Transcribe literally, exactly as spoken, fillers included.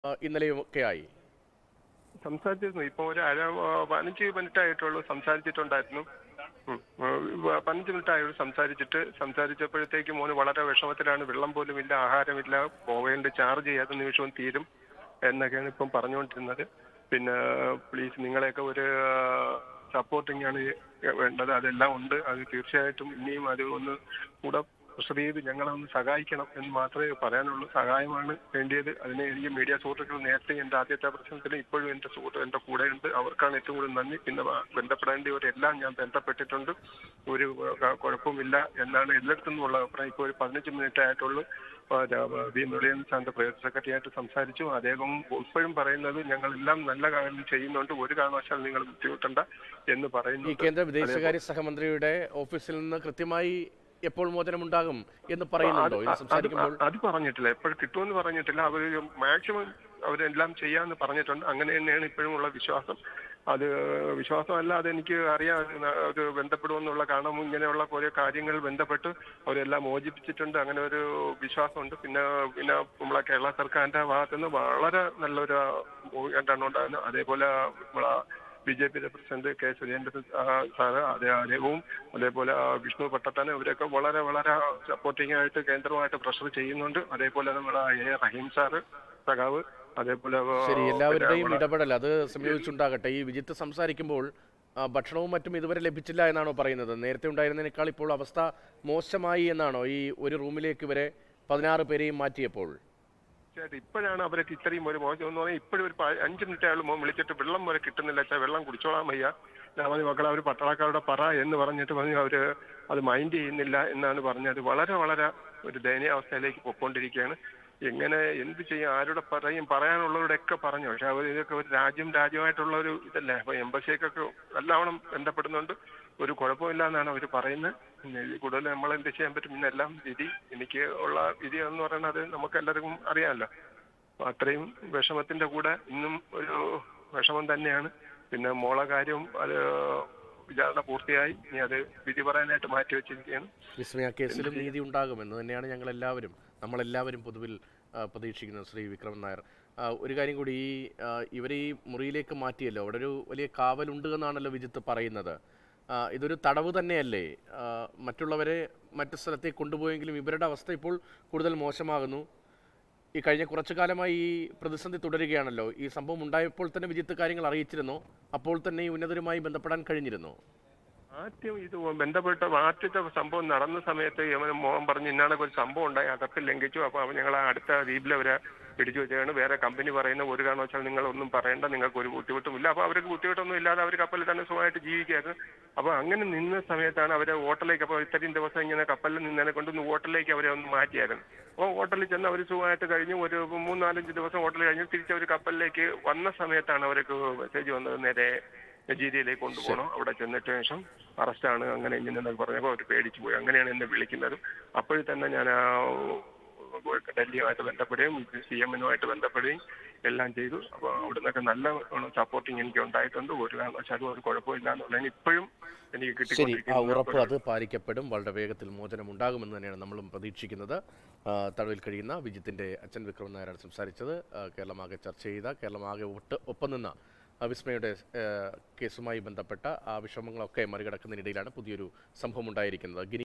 ഇന്നലെയുമൊക്കെ ആയി സംസാരിച്ചിരുന്നു. ഇപ്പോൾ ഒരു അര പതിനഞ്ച് മിനിറ്റ് ആയിട്ടുള്ളൂ സംസാരിച്ചിട്ടുണ്ടായിരുന്നു. പതിനഞ്ച് മിനിറ്റ് ആയുള്ളൂ സംസാരിച്ചിട്ട് സംസാരിച്ചപ്പോഴത്തേക്ക് മോന് വളരെ വിഷമത്തിലാണ്. വെള്ളം പോലും ഇല്ല, ആഹാരമില്ല, പോവേണ്ട ചാർജ് ഏത് നിമിഷവും തീരും എന്നൊക്കെയാണ് ഇപ്പം പറഞ്ഞുകൊണ്ടിരുന്നത്. പിന്നെ പ്ലീസ് നിങ്ങളെയൊക്കെ ഒരു സപ്പോർട്ടിങ് ആണ് വേണ്ടത്. അതെല്ലാം ഉണ്ട്. അത് തീർച്ചയായിട്ടും ഇനിയും അത് ഒന്ന് കൂടെ പ്രഷർ ചെയ്ത് ഞങ്ങളെ ഒന്ന് സഹായിക്കണം എന്ന് മാത്രമേ പറയാനുള്ളൂ. സഹായമാണ് വേണ്ടിയത്. അതിന് എനിക്ക് മീഡിയ സുഹൃത്തുക്കൾ നേരത്തെ എൻ്റെ ആദ്യത്തെ പ്രശ്നത്തിന് ഇപ്പോഴും എൻ്റെ സുഹൃത്ത് എൻ്റെ കൂടെയുണ്ട്. അവർക്കാണ് ഏറ്റവും കൂടുതൽ നന്ദി. പിന്നെ ബന്ധപ്പെടേണ്ടവരെല്ലാം ഞാൻ ബന്ധപ്പെട്ടിട്ടുണ്ട്. ഒരു കുഴപ്പമില്ല എന്നാണ് എല്ലായിടത്തും നിന്നുള്ള അഭിപ്രായം. ഇപ്പോൾ ഒരു പതിനഞ്ച് മിനിറ്റ് ആയിട്ടുള്ളൂ വി മുരളീധരൻ സാറിന്റെ പ്രൈവറ്റ് സെക്രട്ടറി ആയിട്ട് സംസാരിച്ചു. അദ്ദേഹം ഇപ്പോഴും പറയുന്നത് ഞങ്ങളെല്ലാം നല്ല കാര്യം ചെയ്യുന്നുണ്ട്, ഒരു കാരണവശാലും നിങ്ങൾ ബുദ്ധിമുട്ടണ്ട എന്ന് പറയുന്നു. ഈ കേന്ദ്ര വിദേശകാര്യ സഹമന്ത്രിയുടെ ഓഫീസിൽ നിന്ന് കൃത്യമായി എപ്പോൾ മോചനമുണ്ടാകും എന്ന് പറയുന്നുണ്ടോ? അത് പറഞ്ഞിട്ടില്ല, എപ്പോഴും കിട്ടുമെന്ന് പറഞ്ഞിട്ടില്ല. അവർ മാക്സിമം അവരെല്ലാം ചെയ്യാമെന്ന് പറഞ്ഞിട്ടുണ്ട്. അങ്ങനെ തന്നെയാണ് ഇപ്പോഴും ഉള്ള വിശ്വാസം. അത് വിശ്വാസമല്ല, അതെനിക്ക് അറിയാം. അത് ബന്ധപ്പെടുമെന്നുള്ള, കാരണം ഇങ്ങനെയുള്ള കുറേ കാര്യങ്ങൾ ബന്ധപ്പെട്ട് അവരെല്ലാം മോചിപ്പിച്ചിട്ടുണ്ട്. അങ്ങനെ ഒരു വിശ്വാസമുണ്ട്. പിന്നെ പിന്നെ നമ്മളെ കേരള സർക്കാരിന്റെ ഭാഗത്തുനിന്ന് വളരെ നല്ലൊരു എന്താണ് ഉണ്ടാകുന്നത്. അതേപോലെ നമ്മളെ ബി ജെ പിയുടെ പ്രസിഡന്റ് കെ സുരേന്ദ്രൻ സാറ് അതേ അദ്ദേഹവും അതേപോലെ വിഷ്ണു പട്ടത്താനും ഇവരൊക്കെ വളരെ വളരെ സപ്പോർട്ടിംഗ് ആയിട്ട് കേന്ദ്രമായിട്ട് പ്രഷർ ചെയ്യുന്നുണ്ട്. അതേപോലെ നമ്മുടെ എ റഹീം സാറ് സഖാവ്, അതേപോലെ ശരി, എല്ലാവരുടെയും ഇടപെടൽ അത് സംയോജിച്ചുണ്ടാകട്ടെ. ഈ വിജിത്ത് സംസാരിക്കുമ്പോൾ ഭക്ഷണവും മറ്റും ഇതുവരെ ലഭിച്ചില്ല എന്നാണോ പറയുന്നത്? നേരത്തെ ഉണ്ടായിരുന്നതിനേക്കാൾ ഇപ്പോൾ അവസ്ഥ മോശമായി എന്നാണോ ഈ ഒരു റൂമിലേക്ക് ഇവരെ പതിനാറ് പേരെയും മാറ്റിയപ്പോൾ? ഇപ്പോഴാണ് അവരൊക്കെ ഇത്രയും ഒരു മോശം എന്ന് പറഞ്ഞാൽ ഇപ്പോഴും ഒരു അഞ്ച് മിനിറ്റ് ആയാലും മോൻ വിളിച്ചിട്ട് വെള്ളം വരെ കിട്ടുന്നില്ല, വെച്ചാൽ വെള്ളം കുടിച്ചോളാൻ വയ്യ, ഞാൻ മതി മക്കളെ അവർ പട്ടാളക്കാരുടെ പറ എന്ന് പറഞ്ഞിട്ട് പറഞ്ഞു. അവര് അത് മൈൻഡ് ചെയ്യുന്നില്ല എന്നാണ് പറഞ്ഞത്. വളരെ വളരെ ഒരു ദയനീയാവസ്ഥയിലേക്ക് പൊയ്ക്കൊണ്ടിരിക്കുകയാണ്. എങ്ങനെ എന്ത് ചെയ്യും, ആരുടെ പറയും, പറയാനുള്ളവരുടെയൊക്കെ പറഞ്ഞു. പക്ഷെ അവർ ഇതൊക്കെ ഒരു രാജ്യം രാജ്യമായിട്ടുള്ള ഒരു ഇതല്ലേ. അപ്പൊ എംബസിയൊക്കെ നല്ലവണ്ണം ബന്ധപ്പെടുന്നുണ്ട്, ഒരു കുഴപ്പമില്ല എന്നാണ് അവർ പറയുന്നത്. പിന്നെ ഇതിൽ കൂടുതൽ നമ്മൾ എന്ത് ചെയ്യാൻ പറ്റും? ഇന്നെല്ലാം വിധി, എനിക്ക് ഉള്ള വിധി എന്ന് പറയുന്നത് നമുക്ക് എല്ലാവർക്കും അറിയാമല്ലോ. അപ്പൊ അത്രയും വിഷമത്തിന്റെ കൂടെ ഇന്നും ഒരു വിഷമം തന്നെയാണ്. പിന്നെ മോളെ കാര്യവും അത് വിചാരണ പൂർത്തിയായി, ഇനി അത് വിധി പറയാനായിട്ട് മാറ്റി വെച്ചിരിക്കുകയാണ്. വിസ്മയ കേസിലും നീതി ഉണ്ടാകുമെന്ന് തന്നെയാണ് ഞങ്ങൾ എല്ലാവരും നമ്മളെല്ലാവരും പൊതുവിൽ പ്രതീക്ഷിക്കുന്നത്. ശ്രീ വിക്രമൻ നായർ, ഒരു കാര്യം കൂടി, ഈ ഇവർ ഈ മുറിയിലേക്ക് മാറ്റിയല്ലോ, അവിടെ ഒരു വലിയ കാവലുണ്ട് എന്നാണല്ലോ വിജിത്ത് പറയുന്നത്. ഇതൊരു തടവ് തന്നെയല്ലേ? മറ്റുള്ളവരെ മറ്റു സ്ഥലത്തേക്ക് കൊണ്ടുപോയെങ്കിലും ഇവരുടെ അവസ്ഥ ഇപ്പോൾ കൂടുതൽ മോശമാകുന്നു. ഈ കഴിഞ്ഞ കുറച്ചു കാലമായി ഈ പ്രതിസന്ധി തുടരുകയാണല്ലോ. ഈ സംഭവം ഉണ്ടായപ്പോൾ തന്നെ വിജിത്ത് കാര്യങ്ങൾ അറിയിച്ചിരുന്നോ? അപ്പോൾ തന്നെ ഈ ഉന്നതരുമായി ബന്ധപ്പെടാൻ കഴിഞ്ഞിരുന്നോ? ആദ്യം ഇത് ബന്ധപ്പെട്ട ആദ്യത്തെ സംഭവം നടന്ന സമയത്ത് യമൻ മോഹൻ പറഞ്ഞ് ഇന്നാളൊക്കെ ഒരു സംഭവം ഉണ്ടായി, അതൊക്കെ ലംഘിച്ചു. അപ്പോൾ അവൻ ഞങ്ങൾ അടുത്ത ദ്വീപിൽ അവരെ പിടിച്ചു വെച്ചാണ്. വേറെ കമ്പനി പറയുന്ന ഒരു കാരണവശാലും നിങ്ങളൊന്നും പറയേണ്ട, നിങ്ങൾക്ക് ഒരു ബുദ്ധിമുട്ടും ഇല്ല. അപ്പോൾ അവർക്ക് ബുദ്ധിമുട്ടൊന്നും ഇല്ലാതെ അവർ കപ്പലിൽ തന്നെ സുഖമായിട്ട് ജീവിക്കുകയായിരുന്നു. അപ്പോൾ അങ്ങനെ നിന്ന സമയത്താണ് അവരെ ഹോട്ടലിലേക്ക്, അപ്പോൾ ഇത്രയും ദിവസം ഇങ്ങനെ കപ്പലിൽ നിന്നതിനെ കൊണ്ടൊന്ന് ഹോട്ടലിലേക്ക് അവരെ ഒന്ന് മാറ്റിയായിരുന്നു. അപ്പോൾ ഹോട്ടലിൽ ചെന്ന് അവർ സുഖമായിട്ട് കഴിഞ്ഞു. ഒരു മൂന്നാലഞ്ച് ദിവസം ഹോട്ടലിൽ കഴിഞ്ഞ് തിരിച്ച് അവർ കപ്പലിലേക്ക് വന്ന സമയത്താണ് അവർക്ക് മെസ്സേജ് വന്നത്, നേരെ നജീരിയയിലേക്ക് കൊണ്ടുപോകണം, അവിടെ ചെന്നിട്ട് ശേഷം അറസ്റ്റാണ്, അങ്ങനെ ഇങ്ങനെ പറഞ്ഞപ്പോൾ അവർ പേടിച്ചു പോയി. അങ്ങനെയാണ് എന്നെ വിളിക്കുന്നത്. അപ്പോഴും തന്നെ ഞാൻ ഡൽഹിയുമായിട്ട് ബന്ധപ്പെടുകയും സി എമ്മിനുമായിട്ട് ബന്ധപ്പെടുകയും എല്ലാം ചെയ്തു. അപ്പോൾ അവിടെ നിന്നൊക്കെ നല്ല സപ്പോർട്ടിങ് എനിക്ക് ഉണ്ടായിട്ടുണ്ട്. ഒരു കാരണവശാലും ഒരു കുഴപ്പമില്ല എന്നുള്ളതിന് ഇപ്പോഴും എനിക്ക് കിട്ടിക്കൊണ്ടിരിക്കുന്നു. ഉറപ്പ് അത് പാലിക്കപ്പെടും. വളരെ വേഗത്തിൽ മോചനം ഉണ്ടാകുമെന്ന് തന്നെയാണ് നമ്മളും പ്രതീക്ഷിക്കുന്നത്. തടവിൽ കഴിയുന്ന വിജിത്തിന്റെ അച്ഛൻ വിക്രമൻ നായരാണ് സംസാരിച്ചത്. കേരളമാകെ ചർച്ച ചെയ്ത, കേരളമാകെ ഒട്ട് ഒപ്പം നിന്ന വിസ്മയുടെ കേസുമായി ബന്ധപ്പെട്ട ആ വിഷമങ്ങളൊക്കെ മറികടക്കുന്നതിനിടയിലാണ് പുതിയൊരു സംഭവം ഉണ്ടായിരിക്കുന്നത്.